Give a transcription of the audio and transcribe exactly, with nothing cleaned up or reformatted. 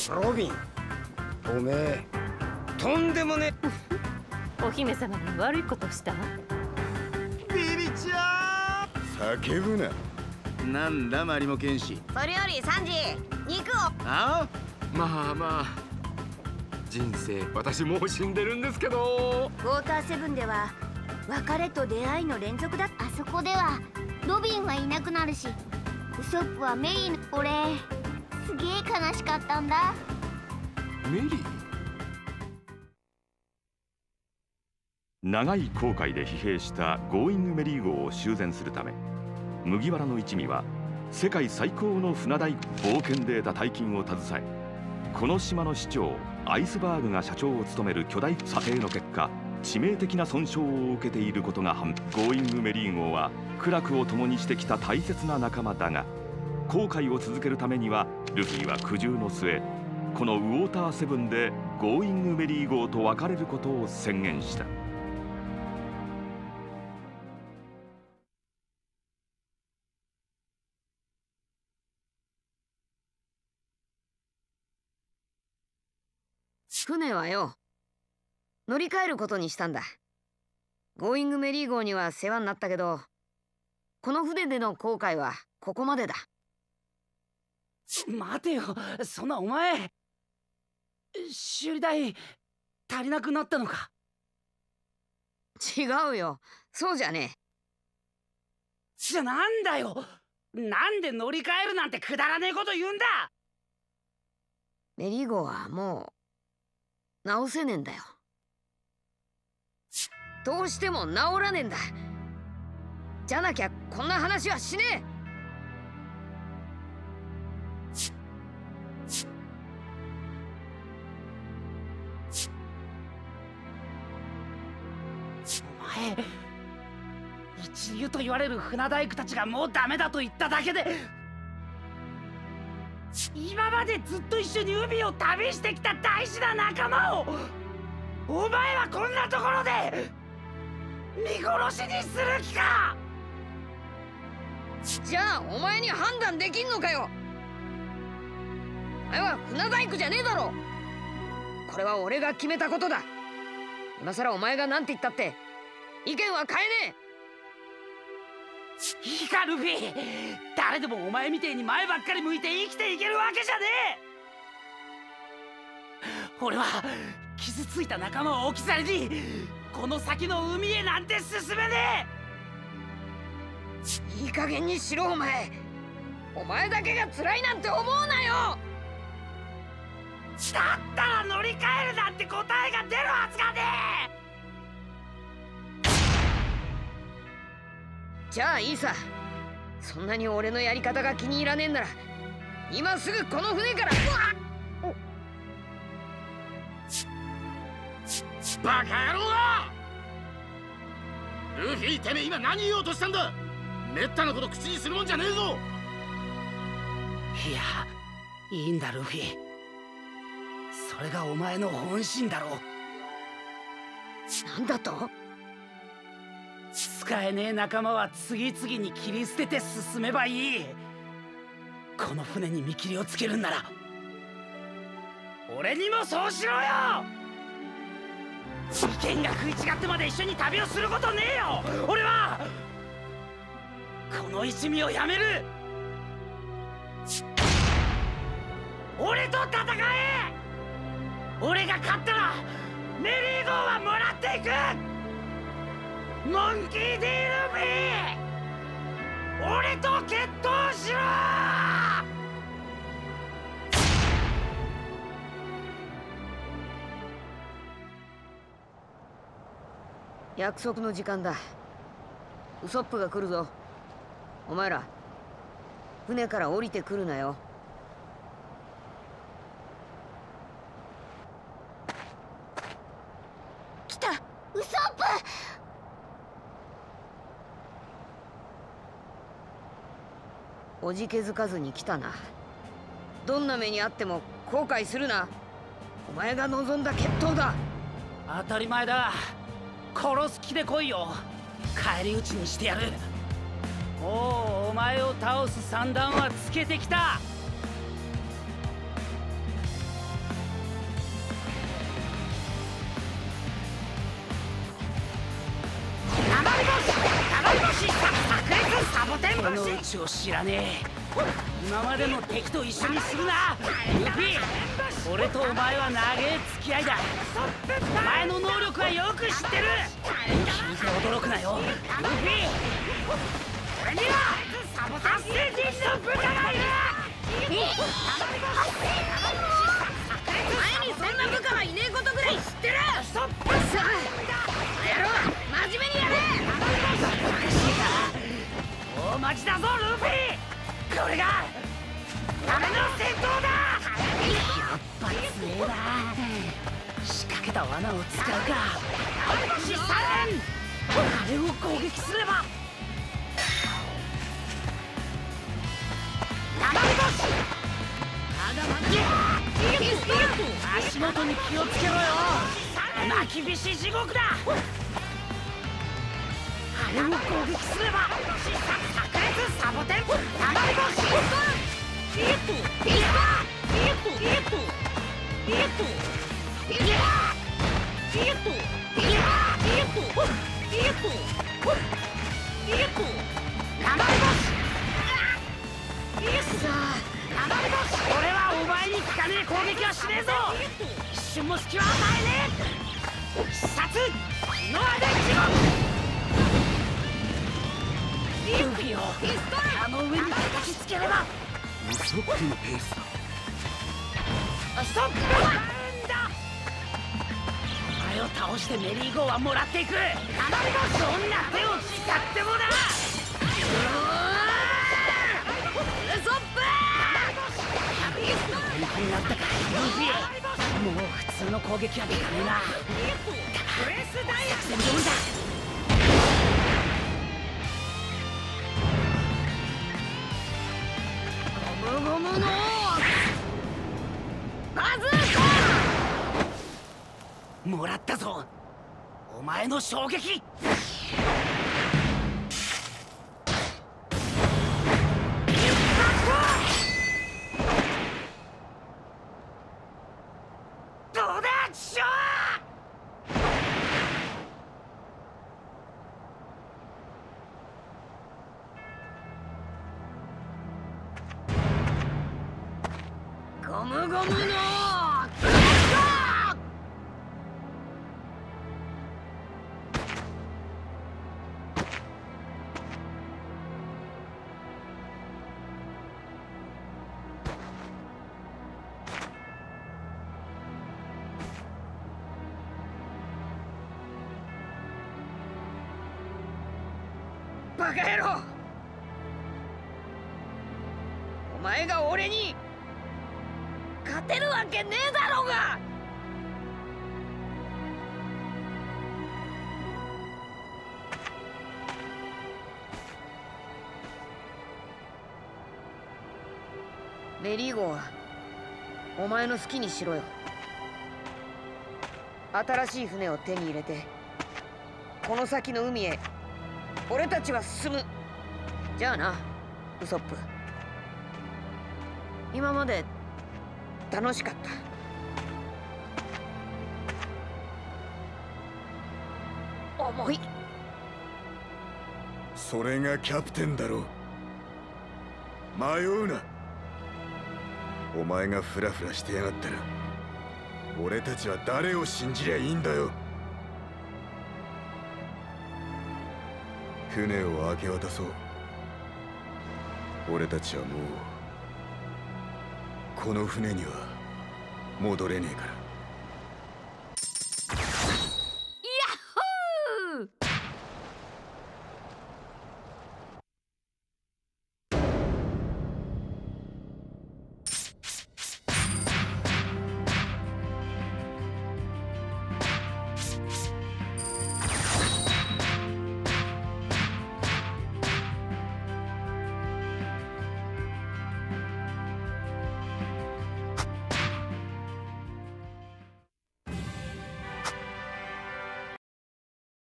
ロビン、おめえとんでもねお姫様に悪いことした？ ビビちゃん叫ぶな。 なんだマリモ剣士。 それよりサンジ、肉を。 ああ、 まあまあ人生私もう死んでるんですけど。 ウォーターセブンでは別れと出会いの連続だ。 あそこではロビンはいなくなるし、ウソップはメリーの。俺すげえ悲しかったんだ。 メリー。 長い航海で疲弊したゴーイングメリー号を修繕するため、麦わらの一味は世界最高の船大冒険データ大金を携え、この島の市長アイスバーグが社長を務める巨大査定の結果、致命的な損傷を受けていることが判。ゴーイングメリー号は苦楽を共にしてきた大切な仲間だが、航海を続けるためにはルフィは苦渋の末、このウォーターセブンでゴーイングメリー号と別れることを宣言した。 船はよ、乗り換えることにしたんだ。ゴーイングメリー号には世話になったけど、この船での航海はここまでだ。 待てよ、そんなお前修理代足りなくなったのか？ 違うよ、そうじゃねえ。 じゃあなんだよ、なんで乗り換えるなんてくだらねえこと言うんだ。 メリー号はもう直せねえんだよ。どうしても治らねえんだ。じゃなきゃこんな話はしねえ。 お前、一流と言われる船大工たちがもうダメだと言っただけで、今までずっと一緒に海を旅してきた大事な仲間をお前はこんなところで見殺しにする気か？ じゃあお前に判断できんのかよ。お前は船大工じゃねえだろ。これは俺が決めたことだ。今さらお前が何て言ったって意見は変えねえ。いいかルフィ、誰でもお前みてえに前ばっかり向いて生きていけるわけじゃねえ。俺は傷ついた仲間を置き去りにこの先の海へなんて進めねえ。いい加減にしろお前。お前だけが辛いなんて思うなよ。 だったら乗り換えるなんて答えが出るはずがねえ。 じゃあいいさ。そんなに俺のやり方が気に入らねえんなら今すぐこの船から。 バカ野郎だ！ルフィ、てめえ今何言おうとしたんだ？めったなこと口にするもんじゃねえぞ。 いや、いいんだルフィ、それがお前の本心だろう。 なんだと？ 使えねえ仲間は次々に切り捨てて進めばいい。この船に見切りをつけるんなら俺にもそうしろよ。意見が食い違ってまで一緒に旅をすることねえよ。俺はこの一味をやめる。俺と戦え。俺が勝ったらメリー号はもらっていく。モンキー・ディ・ルフィ、俺と決闘しろ。 約束の時間だ。ウソップが来るぞ。お前ら船から降りてくるなよ。 来た、ウソップ。 おじけづかずに来たな。どんな目にあっても後悔するな。お前が望んだ決闘だ。 当たり前だ。殺す気で来いよ。返り討ちにしてやる。もうお前を倒す算段はつけてきた。 サボテンこのうちを知らねえ。今までの敵と一緒にするなルフィ。俺とお前は長え付き合いだ。お前の能力はよく知ってる。聞いて驚くなよルフィ。俺には発生人の部下がいる。 前にそんな部下はいねえことぐらい知ってる。さあこの野郎真面目にやれ。 大待ちだぞルフィ。これがダメの戦闘だ。やっぱ強えな。仕掛けた罠を使うか。資産あれを攻撃すれば。足元に気をつけろよ。巻き菱地獄だ。あれを攻撃すれば炸裂サボテンたまり星。ピエットピエットピエットピエットピエットピエットピエットピエットピエットピエットピエットたまり星。ピエットたまり星。俺はお前に効かねえ攻撃はしねえぞ。一瞬も隙は与えねえ。必殺ノアデ地獄。ルフィをあの上に叩きつければウソップのペースだ。 ストップなんだ。お前を倒してメリーゴーはもらっていく。どんな手を使ってもな。ウソップ本気になったかルフィ。もう普通の攻撃はできねえな。だが作戦通りだ。ゴムゴムのバズーカもらったぞお前の衝撃。どうだショー。ゴムゴムのバカ野郎。お前が俺に勝てるわけねえだろうが。メリーゴーはお前の好きにしろよ。新しい船を手に入れてこの先の海へ俺たちは進む。じゃあなウソップ。今まで楽しかった。重い。 それがキャプテンだろう。迷うな。お前がフラフラしてやがったら俺たちは誰を信じりゃいいんだよ。船を明け渡そう。俺たちはもうこの船には戻れねえから。